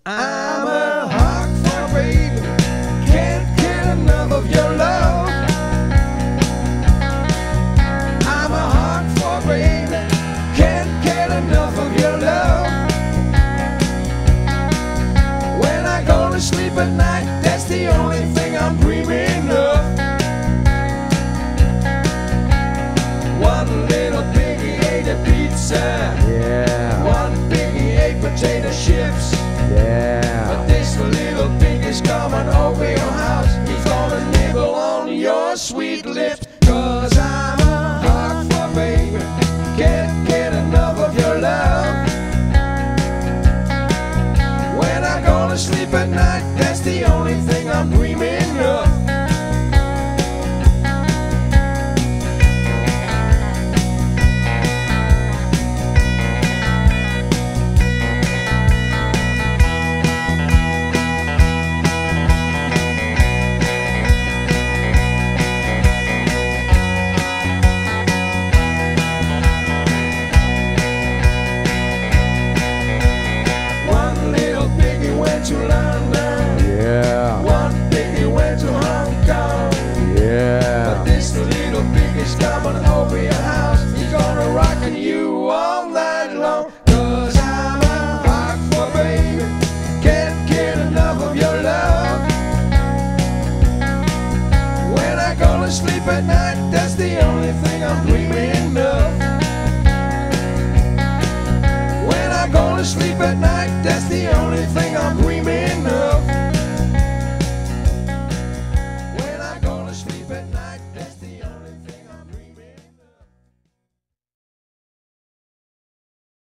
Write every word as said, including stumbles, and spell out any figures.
I'm a hardcore baby, can't get enough of your love. I'm a hardcore baby, can't get enough of your love. When I go to sleep at night, that's the only thing I'm dreaming of. One little piggy ate a pizza, Yeah. one piggy ate potato chips. Yeah. But this little pig is coming over your house. He's gonna nibble on your sweet lips. Cause I'm a hardcore baby, can't get enough of your love. When I go to sleep at night, that's the only thing I'm dreaming of. To London, Yeah. one piggy went to Hong Kong. Yeah. But this little pig is coming over your house. He's gonna rock you all night long. Cause I'm a hardcore baby, can't get enough of your love. When I go to sleep at night, that's the only thing I'm dreaming of. When I go to sleep at night, that's the only thing I'm dreaming of.